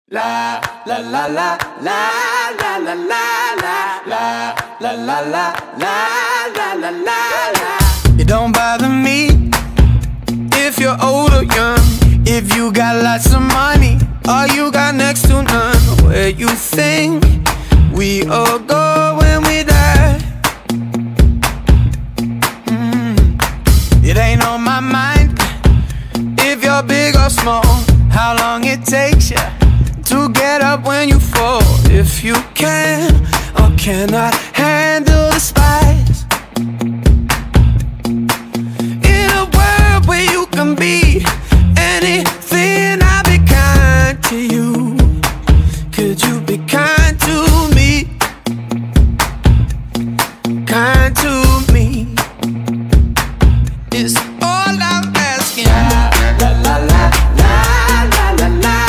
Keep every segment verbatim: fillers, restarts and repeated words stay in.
La la la la la la la la la la la la la la la la la. It don't bother me if you're old or young, if you got lots of money or you got next to none. Where you think we all go when we die? mm. It ain't on my mind if you're big or small, how long it takes you to get up when you fall. If you can or cannot handle the spice, in a world where you can be anything, I'll be kind to you. Could you be kind to me? Kind to me is all I'm asking. La la la la la la la.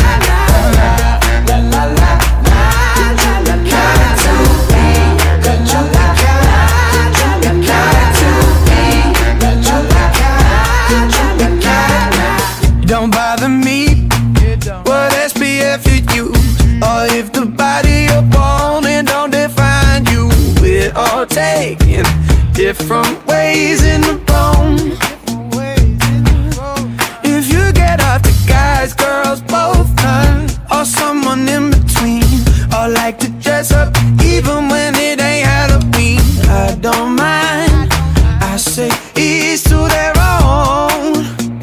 Don't bother me what S P F you use, or if the body you're born in don't define you. We're all taking different ways in the bone. If you get off the guys, girls, both none, or someone in between, or like to dress up even when it ain't Halloween, I don't mind. I say each to their own.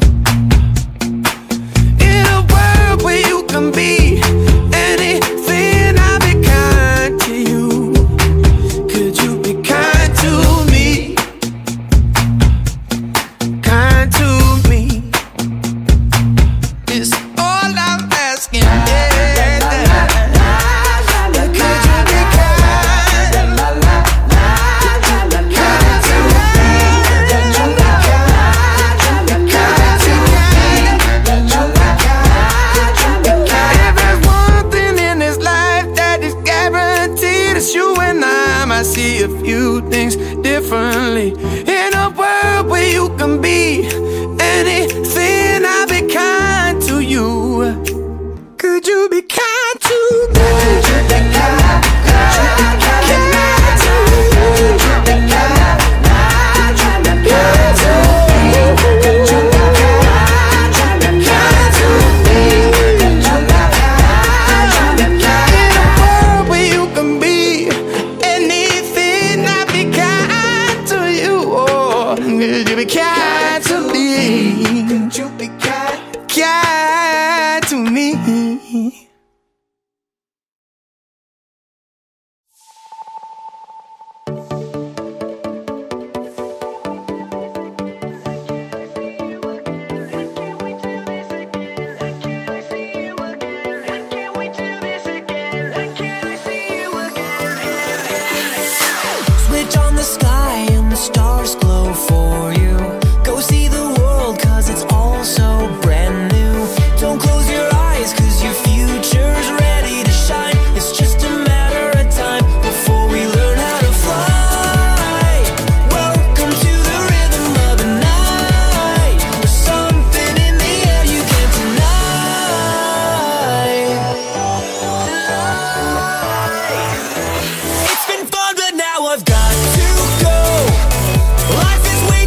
Can be anything, I'll be kind to you. Could you be kind to me? Kind to me is all I'm asking. Yeah. I see a few things differently. In a world where you can be anything, I'll be kind to you. Could you be kind to me? Could you be kind, kind, kind to me? Could you be kind, kind, kind to me? Could you be kind, kind to me? Could you be kind, in a world where you can be could you be kind to me? Could you be kind, kind to me? Switch on the sky and the stars glow for you. Go see the world, cause it's all so brand new. Don't close your eyes, cause your future's ready to shine. It's just a matter of time before we learn how to fly. Welcome to the rhythm of the night. There's something in the air you can't deny. It's been fun, but now I've got to go. Life is way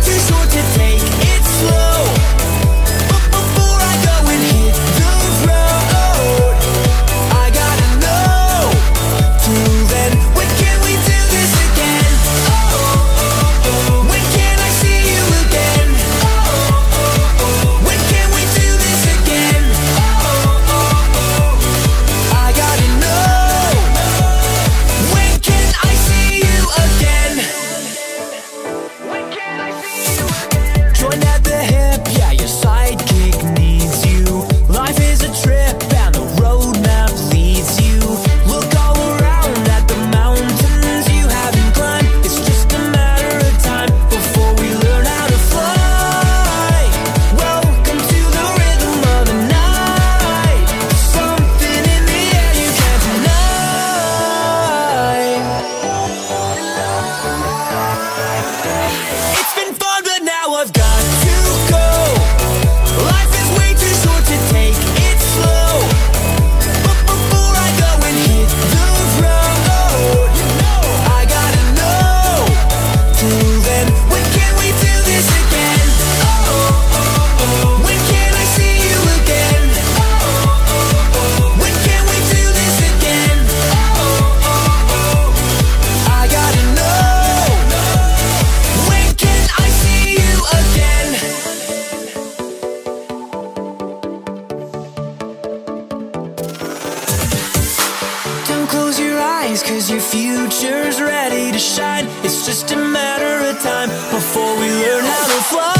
eyes, cause your future's ready to shine. It's just a matter of time before we learn how to fly.